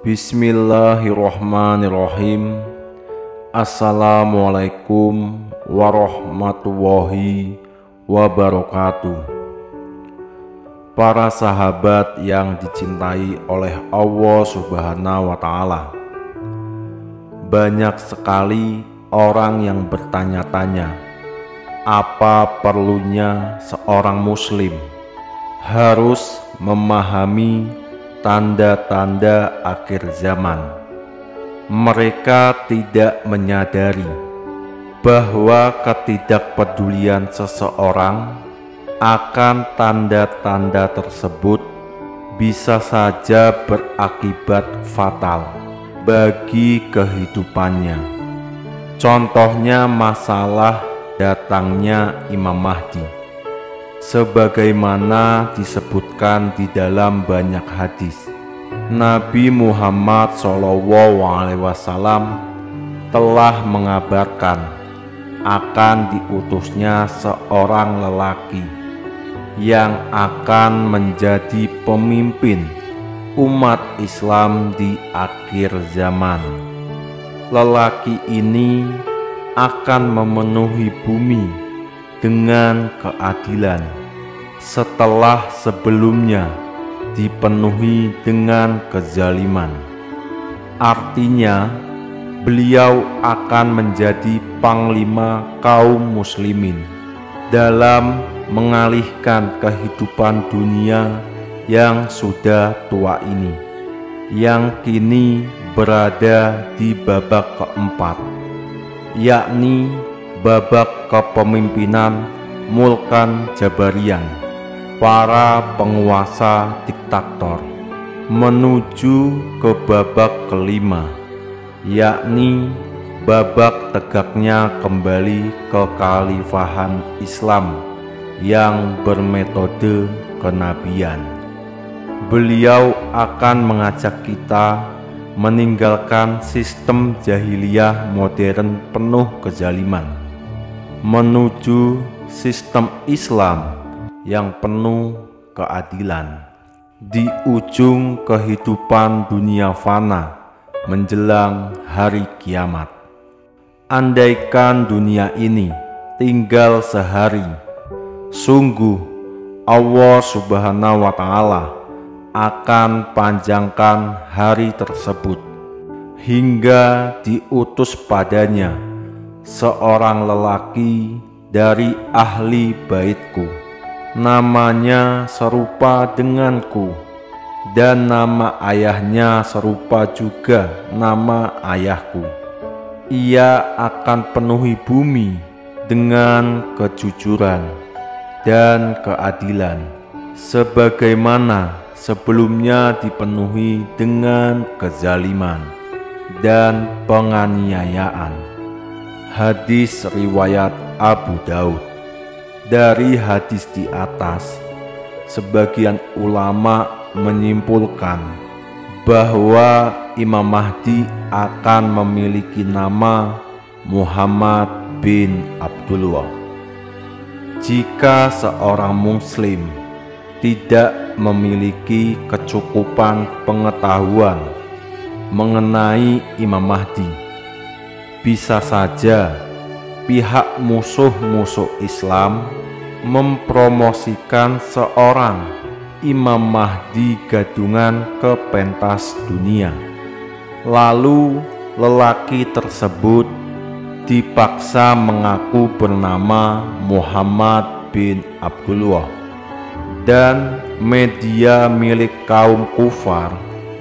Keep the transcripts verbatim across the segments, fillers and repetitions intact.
Bismillahirrahmanirrahim. Assalamualaikum warahmatullahi wabarakatuh. Para sahabat yang dicintai oleh Allah Subhanahu wa Ta'ala, banyak sekali orang yang bertanya-tanya, apa perlunya seorang muslim harus memahami tanda-tanda akhir zaman. Mereka tidak menyadari bahwa ketidakpedulian seseorang akan tanda-tanda tersebut bisa saja berakibat fatal bagi kehidupannya. Contohnya masalah datangnya Imam Mahdi, sebagaimana disebutkan di dalam banyak hadis. Nabi Muhammad shallallahu alaihi wasallam telah mengabarkan akan diutusnya seorang lelaki yang akan menjadi pemimpin umat Islam di akhir zaman. Lelaki ini akan memenuhi bumi dengan keadilan setelah sebelumnya dipenuhi dengan kezaliman. Artinya, beliau akan menjadi panglima kaum muslimin dalam mengalihkan kehidupan dunia yang sudah tua ini, yang kini berada di babak keempat, yakni babak kepemimpinan Mulkan Jabarian, para penguasa diktator, menuju ke babak kelima, yakni babak tegaknya kembali kekhalifahan Islam yang bermetode kenabian. Beliau akan mengajak kita meninggalkan sistem jahiliyah modern penuh kezaliman, menuju sistem Islam yang penuh keadilan di ujung kehidupan dunia fana menjelang hari kiamat. Andaikan dunia ini tinggal sehari, sungguh Allah Subhanahu wa Ta'ala akan panjangkan hari tersebut hingga diutus padanya seorang lelaki dari ahli baitku, namanya serupa denganku, dan nama ayahnya serupa juga nama ayahku. Ia akan penuhi bumi dengan kejujuran dan keadilan, sebagaimana sebelumnya dipenuhi dengan kezaliman dan penganiayaan. Hadis riwayat Abu Daud. Dari hadis di atas, sebagian ulama menyimpulkan bahwa Imam Mahdi akan memiliki nama Muhammad bin Abdullah. Jika seorang muslim tidak memiliki kecukupan pengetahuan mengenai Imam Mahdi, bisa saja pihak musuh-musuh Islam mempromosikan seorang Imam Mahdi gadungan ke pentas dunia. Lalu lelaki tersebut dipaksa mengaku bernama Muhammad bin Abdullah, dan media milik kaum kufar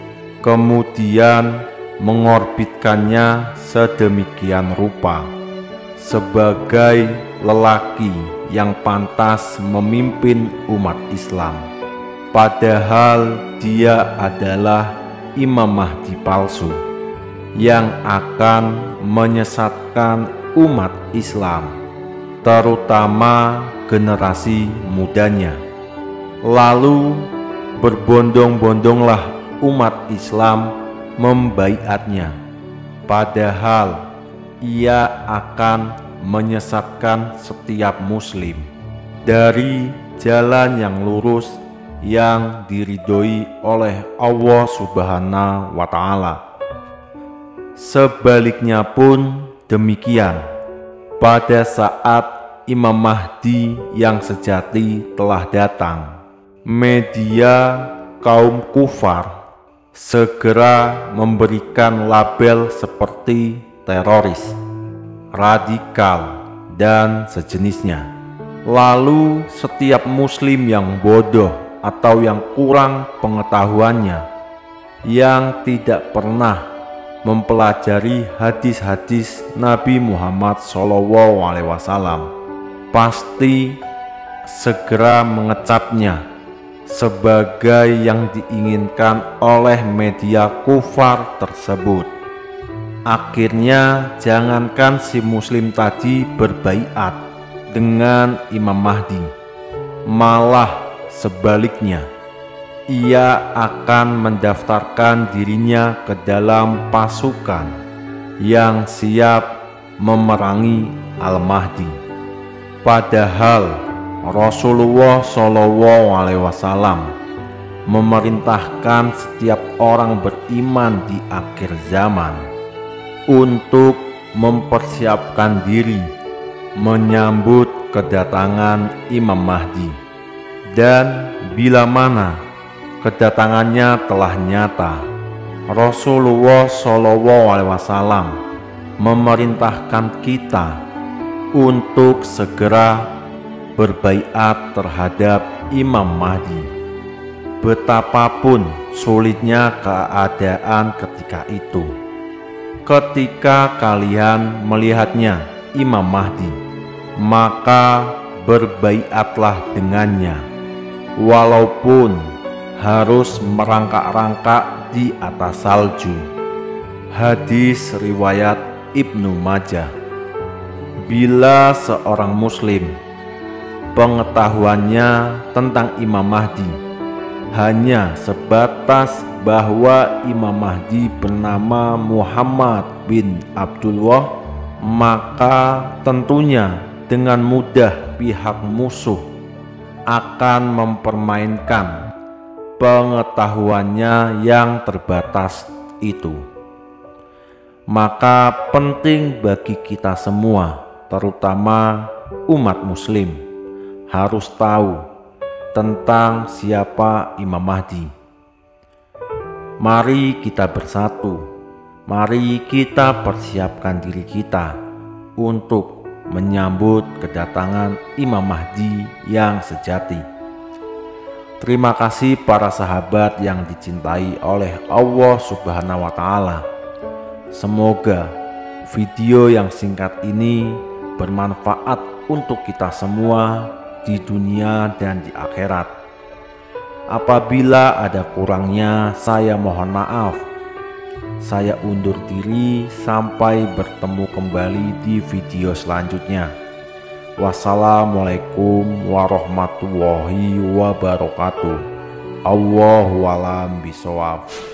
kemudian mengorbitkannya sedemikian rupa sebagai lelaki yang pantas memimpin umat Islam, padahal dia adalah Imam Mahdi palsu yang akan menyesatkan umat Islam, terutama generasi mudanya. Lalu berbondong-bondonglah umat Islam membaiatnya, padahal ia akan menyesatkan setiap muslim dari jalan yang lurus yang diridhoi oleh Allah Subhanahu wa Ta'ala. Sebaliknya pun demikian, pada saat Imam Mahdi yang sejati telah datang, media kaum kufar segera memberikan label seperti teroris, radikal, dan sejenisnya. Lalu setiap muslim yang bodoh atau yang kurang pengetahuannya, yang tidak pernah mempelajari hadis-hadis Nabi Muhammad shallallahu alaihi wasallam, pasti segera mengecapnya sebagai yang diinginkan oleh media kufar tersebut. Akhirnya jangankan si muslim tadi berbaiat dengan Imam Mahdi, malah sebaliknya ia akan mendaftarkan dirinya ke dalam pasukan yang siap memerangi Al-Mahdi. Padahal Rasulullah shallallahu alaihi wasallam memerintahkan setiap orang beriman di akhir zaman untuk mempersiapkan diri menyambut kedatangan Imam Mahdi. Dan bila mana kedatangannya telah nyata, Rasulullah shallallahu alaihi wasallam memerintahkan kita untuk segera berbaiat terhadap Imam Mahdi. Betapapun sulitnya keadaan ketika itu, ketika kalian melihatnya Imam Mahdi, maka berbaiatlah dengannya, walaupun harus merangkak-rangkak di atas salju. Hadis riwayat Ibnu Majah. Bila seorang muslim pengetahuannya tentang Imam Mahdi hanya sebatas bahwa Imam Mahdi bernama Muhammad bin Abdullah, maka tentunya dengan mudah pihak musuh akan mempermainkan pengetahuannya yang terbatas itu. Maka penting bagi kita semua, terutama umat muslim, harus tahu tentang siapa Imam Mahdi. Mari kita bersatu, mari kita persiapkan diri kita untuk menyambut kedatangan Imam Mahdi yang sejati. Terima kasih para sahabat yang dicintai oleh Allah Subhanahu wa Ta'ala. Semoga video yang singkat ini bermanfaat untuk kita semua di dunia dan di akhirat. Apabila ada kurangnya, saya mohon maaf. Saya undur diri sampai bertemu kembali di video selanjutnya. Wassalamualaikum warahmatullahi wabarakatuh. Allahu a'lam bishawab.